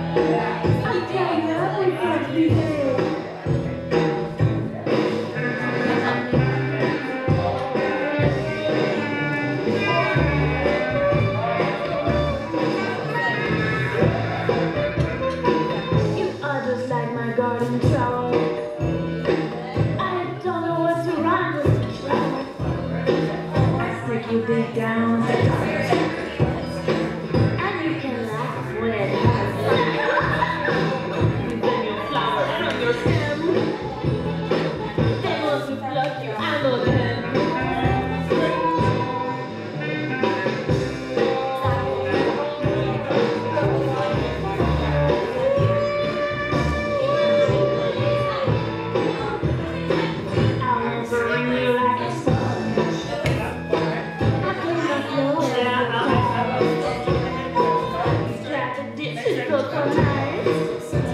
I tell you every day. You are just like my garden trowel. I don't know what to rhyme with the trowel. I stick you deep down the dark. And you can laugh when it hurts. Then you flower from your stem. They want to pluck you, I know them. This is so nice.